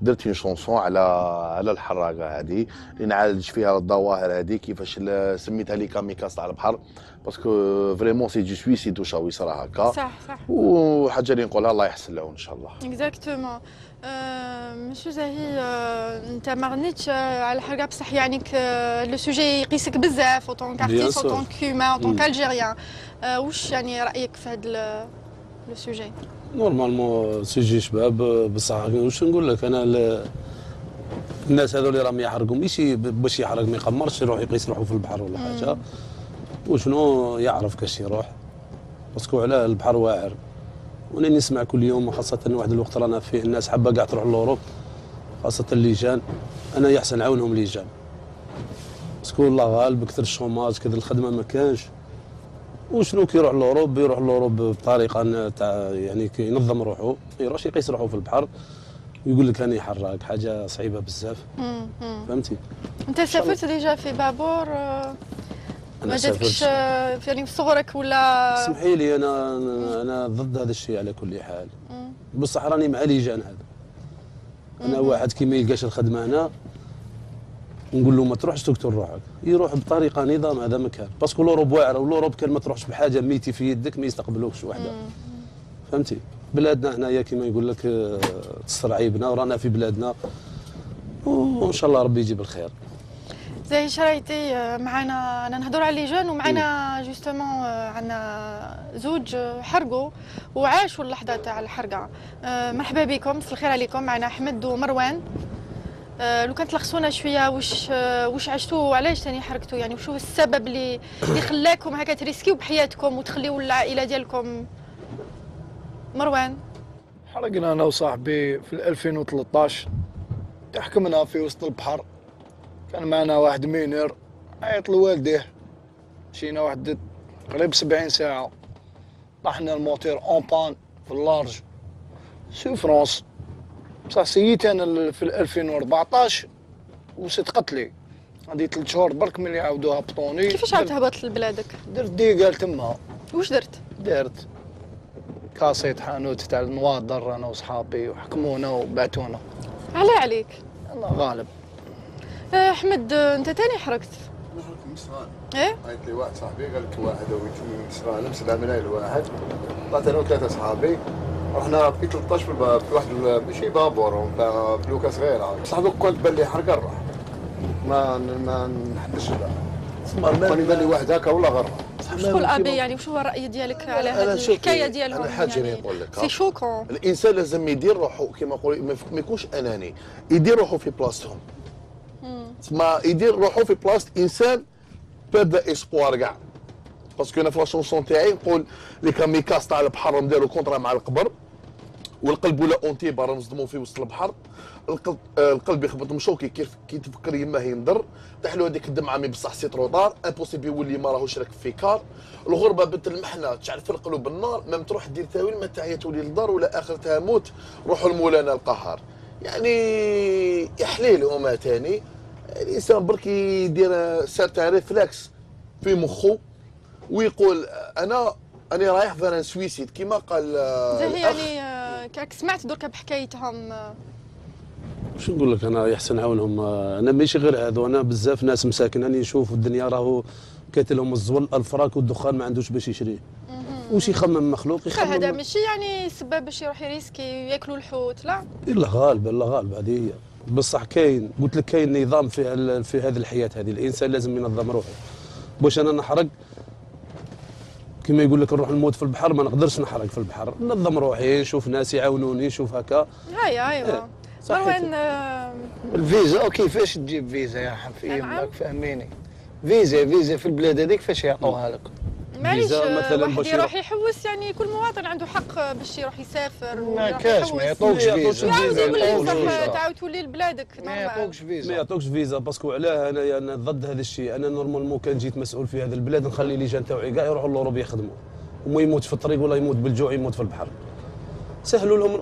درت اون شونسون على الحراقه هذه اللي نعالج فيها الظواهر هذه كيفاش سميتها لي كاميكاس تاع البحر باسكو فريمون سي دو سويسيد وشاو يصرا هكا. صح صح. وحاجه اللي نقولها الله يحسن له ان شاء الله. اكزاكتومون. مسيو زاهي، انت ما غنيتش على الحرقه بصح يعني لو سوجي يقيسك بزاف اون طونك ارتيست اون طونك هيومان اون طونك الجيريان. واش يعني رايك في هذا لو سوجي؟ نورمالمون سوجي شباب بصح واش نقول لك انا الناس هذو اللي راهم يحرقوا ماشي باش يحرق ما يقمرش يروح يقيس روحه في البحر ولا حاجه. وشنو يعرف كاش يروح باسكو علاه البحر واعر. وانا نسمع كل يوم وخاصه واحد الوقت رانا فيه الناس حابه كاع تروح لوروب خاصه اللجان. انا يحسن نعاونهم لجان باسكو الله غالب كثر الشوماج كثر الخدمه ما كانش. وشنو كي يروح لوروب يروح لوروب بطريقه تاع يعني كي ينظم روحه ما يروحش يقيس روحه في البحر ويقول لك راني حراق. حاجه صعيبه بزاف. فهمتي. انت سافرت ديجا في بابور؟ ما جاتكش يعني في صغرك ولا؟ اسمحي لي انا ضد هذا الشيء على كل حال. بصح راني مع لجان هذا. انا واحد كي ما يلقاش الخدمه هنا نقول له ما تروحش تقتل روحك يروح بطريقه نظام. هذا مكان باسكو لوروب واعره ولوروب كان ما تروحش بحاجه ميتي في يدك ما يستقبلوكش وحده. فهمتي. بلادنا هنايا كيما يقول لك تستر عيبنا ورانا في بلادنا وان شاء الله ربي يجيب الخير. زي شرايتي معنا انا نهضر على اللجان ومعنا جوستومون عندنا زوج حرقوا وعاشوا اللحظه تاع الحرقه. مرحبا بكم، مساء الخير عليكم. معنا احمد ومروان. لو كان تلخصونا شويه واش عشتوا وعلاش ثاني حرقتوا، يعني وشو السبب اللي خلاكم هكا تريسكيو بحياتكم وتخليوا العائله ديالكم؟ مروان. حرقنا انا وصاحبي في 2013 تحكمنا في وسط البحر. كان معنا واحد مينير عيط لوالديه. مشينا واحد قريب 70 ساعة. طحنا الموتير اون بان في اللارج سوفرونس. بصح سييت انا في 2014 وست قتلي. هادي 3 شهور برك ملي عاودو هبطوني. كيفاش عاد هبطت لبلادك؟ درت ديقال تما. واش درت؟ درت كاسيت حانوت تاع النواضر انا وصحابي وحكمونا وبعتونا. عليك؟ الله غالب. احمد انت تاني حرقت؟ انا حرقت من سران. ايه؟ عيط لي واحد صاحبي قال لك واحد ويجي من سران 7 ملايين الواحد. طلعت انا وثلاثه صحابي رحنا في 13 في واحد ماشي بابور في لوكا صغيره. صاحبي كنت بان لي حرقه نروح ما نحبش كان يبان لي واحد هكا ولا غره. شكون الابي يعني وش هو الراي ديالك على هذه الحكايه ديالهم؟ انا حاجه يعني نقول لك سي شوكون. الانسان لازم يدير روحه كما نقول ما يكونش اناني، يدير روحه في بلاصتهم. ما يدير روحه في بلاصه انسان بدا اسبوار كاع. باسكو انا في لاشونسون تاعي نقول لي كاميكاس تاع البحر نديرو كونترا مع القبر والقلب ولا اونتي برا نصدمو فيه وسط البحر. القلب يخبط مشوكي كي تفكر يماه ينضر تحلو هذيك الدمعه مي بصح سي تروطار امبوسيبل يولي ما راهوش راك في كار. الغربه بنت المحنه تشعل في القلوب النار مام تروح دير تاويل ما تعيا تولي للدار ولا اخرتها موت. روحوا لمولانا القهار. يعني يحليه لهما ثاني الانسان برك يدير سارتان ريفلكس في مخه ويقول انا رايح فيران سويسيد كيما قال زي يعني كاك سمعت دركا بحكايتهم. واش نقول لك انا يحسن نعاونهم. انا ماشي غير هذو انا بزاف ناس مساكن راني نشوف الدنيا راهو كاتلهم الزول الفراك والدخان ما عندوش باش يشريه. واش يخمم مخلوق يخمم. هذا ماشي يعني سبب باش يروح يريسكي ياكلوا الحوت لا. الله غالب الله غالب هذه هي. بصح كاين قلت لك كاين نظام في هذه الحياه هذه. الانسان لازم ينظم روحه. باش انا نحرق كما يقول لك نروح نموت في البحر ما نقدرش نحرق في البحر. ننظم روحي نشوف ناس يعاونوني نشوف هكا. ايوا مروان. الفيزا كيفاش تجيب فيزا يا حفيم راك فاهميني. فيزا في البلاد هذيك فاش يعطوها لك؟ معليش مثلا واحد يروح يحوس يعني كل مواطن عنده حق باش يروح يسافر ما كاش ما يعطوكش فيزا. تعاود تولي لبلادك ما يعطوكش فيزا. ما يعطوكش فيزا باسكو علاه انا ضد هذا الشيء. انا نورمالمون كان جيت مسؤول في هذه البلاد نخلي لجان تاوعي كاع يروحوا لوروب يخدموا وما يموت في الطريق ولا يموت بالجوع يموت في البحر. سهلوا لهم